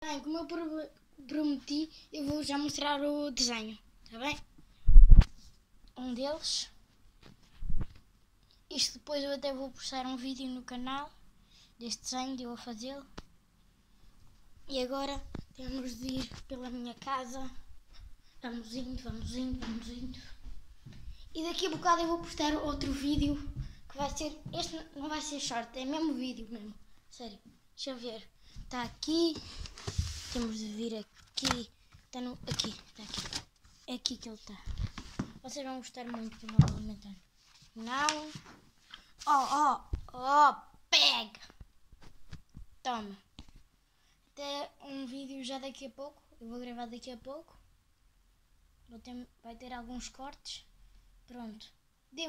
Bem, como eu prometi, eu vou já mostrar o desenho, está bem? Um deles. Isto depois eu até vou postar um vídeo no canal deste desenho de eu a fazê-lo. E agora temos de ir pela minha casa. Vamos indo. E daqui a bocado eu vou postar outro vídeo que vai ser... Este não vai ser short, é mesmo vídeo mesmo. Sério, deixa eu ver. Está aqui. Temos de vir aqui. Está no... Aqui, está aqui. É aqui que ele está. Vocês vão gostar muito do meu comentário. Não. Pega! Toma. Até um vídeo já daqui a pouco. Eu vou gravar daqui a pouco. Vai ter alguns cortes. Pronto.